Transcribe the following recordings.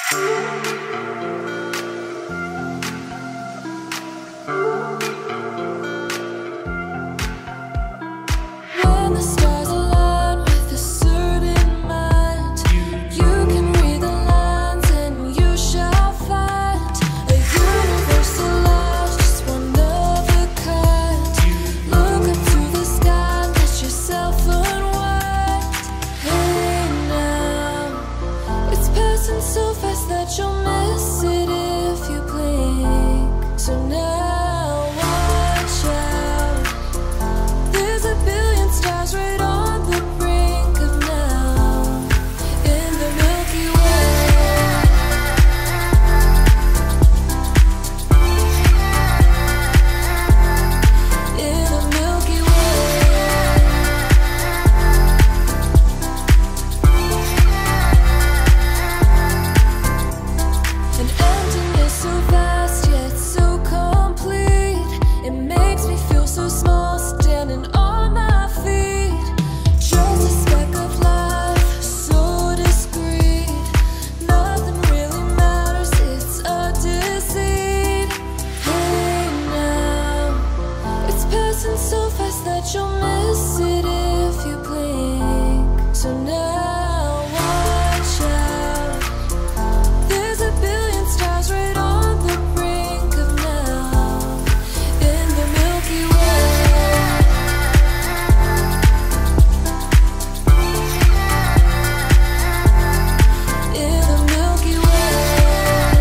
When the stars align with a certain mind, you can read the lines and you shall find a universal love, just one of a kind. Look up to the sky, let yourself unwind. Hey now, it's passing so fast that you'll miss it if you blink. So now watch out, there's a billion stars right on the brink of now, in the Milky Way. In the Milky Way. An emptiness so vast yet so complete, it makes me feel so small standing on my feet. Just a speck of life, so discreet. Nothing really matters, it's a deceit. Hey now, it's passing so fast that you'll miss it if you blink. So now watch out, there's a billion stars right on the brink of now, in the Milky Way. In the Milky Way.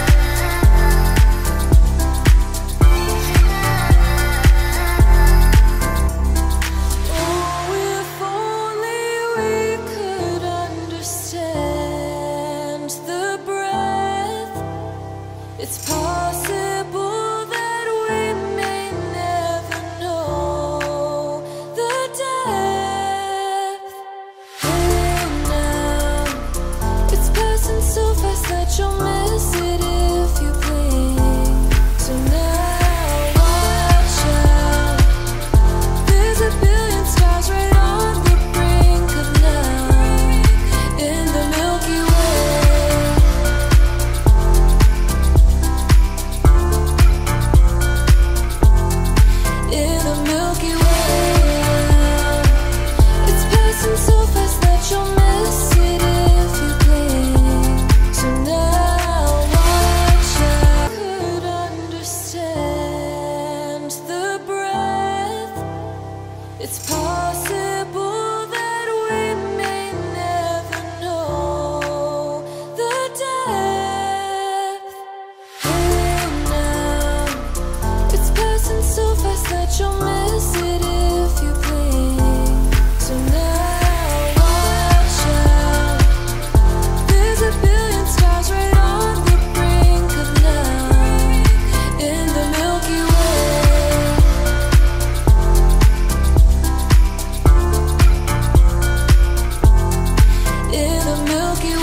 Oh, if only we could understand the breath. It's possible that we may never know the depth. Hey now, it's passing so fast that you'll miss it if you blink. So now watch out, there's a billion stars right on the brink of now, in the Milky Way. In the Milky Way. It's passing so fast that you'll miss it if you blink. So now watch out, could understand the breath. It's possible that we may never know the depth. Hey now, it's passing so fast that you'll miss it if you blink. So now watch out, there's a billion stars right on the brink of now, in the Milky Way. In the Milky Way.